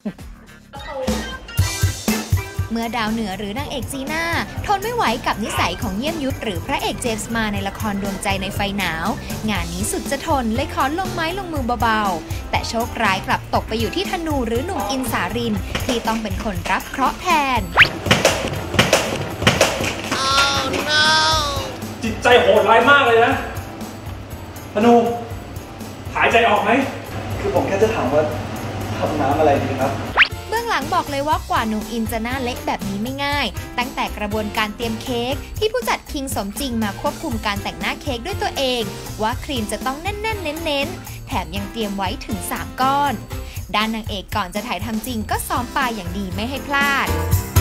เมื่อดาวเหนือหรือนางเอกจีน่าทนไม่ไหวกับนิสัยของเยี่ยมยุทธหรือพระเอกเจมส์มาในละครดวงใจในไฟหนาวงานนี้สุดจะทนเลยขอลงไม้ลงมือเบาๆแต่โชคร้ายกลับตกไปอยู่ที่ธนูหรือหนุ่มอินสารินที่ต้องเป็นคนรับเคราะห์แทน oh, no. จิตใจโหดร้ายมากเลยนะธนูหายใจออกไหมคือผมแค่จะถามว่าทำน้ำอะไรดีครับเบื้องหลังบอกเลยว่ากว่าหนุ่มอินจะหน้าเล็กแบบนี้ไม่ง่ายตั้งแต่กระบวนการเตรียมเค้กที่ผู้จัดคิงสมจริงมาควบคุมการแต่งหน้าเค้กด้วยตัวเองว่าครีมจะต้องแน่นๆเน้นๆแถมยังเตรียมไว้ถึง3ก้อนด้านนางเอกก่อนจะถ่ายทำจริงก็ซ้อมปลายอย่างดีไม่ให้พลาด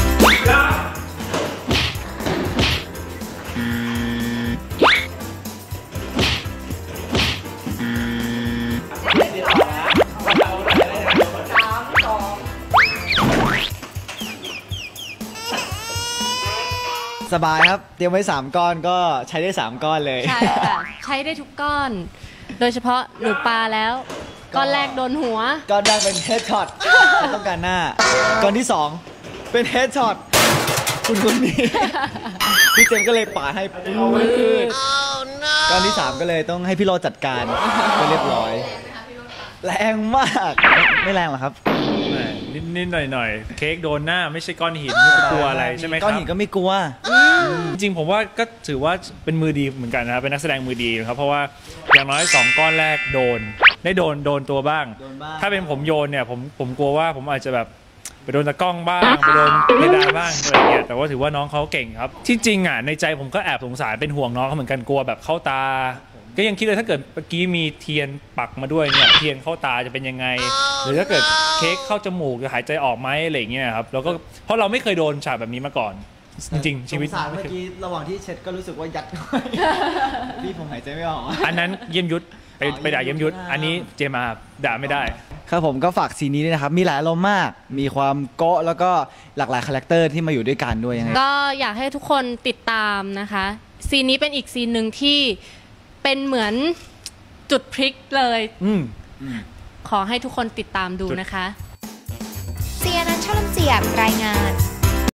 สบายครับเตรียมไว้3ก้อนก็ใช้ได้3ก้อนเลยใช่ค่ะใช้ได้ทุกก้อนโดยเฉพาะหนูปลาแล้วก้อนแรกโดนหัวก้อนแรกเป็นเฮดช็อตต้องการหน้าก้อนที่2เป็นเฮดช็อตคุณนี่พี่เจมก็เลยปาให้มือก้อนที่3ก็เลยต้องให้พี่โรจัดการก็เรียบร้อยแรงมากไม่แรงหรอครับนิดหน่อยเค้กโดนหน้าไม่ใช่ก้อนหินไม่กลัวอะไรใช่ไหมครับก้อนหินก็ไม่กลัวจริงๆผมว่าก็ถือว่าเป็นมือดีเหมือนกันนะครับเป็นนักแสดงมือดีครับเพราะว่าอย่างน้อย2ก้อนแรกโดนตัวบ้างถ้าเป็นผมโยนเนี่ยผมกลัวว่าผมอาจจะแบบไปโดนตะกล้องบ้างไปโดนเพดานบ้างอะไรเงี้ยแต่ว่าถือว่าน้องเขาเก่งครับที่จริงอ่ะในใจผมก็แอบสงสารเป็นห่วงน้องเขาเหมือนกันกลัวแบบเข้าตาก็ยังคิดเลยถ้าเกิดเมื่อกี้มีเทียนปักมาด้วยเนี่ยเทียนเข้าตาจะเป็นยังไงหรือถ้าเกิดเค้กเข้าจมูกจะหายใจออกไหมอะไรเงี้ยครับแล้วก็เพราะเราไม่เคยโดนฉากแบบนี้มาก่อนจริงๆชีวิตสารเมื่อกี้ระหว่างที่เช็ดก็รู้สึกว่ายัดพี่ผมหายใจไม่ออกอันนั้นเยี่ยมยุทธไปด่าเยี่ยมยุทธอันนี้เจมาด่าไม่ได้ครับผมก็ฝากซีนนี้ด้วยนะครับมีหลายอารมณ์มากมีความโก๊ะแล้วก็หลากหลายคาแรคเตอร์ที่มาอยู่ด้วยกันด้วยยังไงก็อยากให้ทุกคนติดตามนะคะซีนนี้เป็นอีกซีนหนึ่งที่เป็นเหมือนจุดพลิกเลยขอให้ทุกคนติดตามดูนะคะเซียนันท์ ชลเจียบรายงาน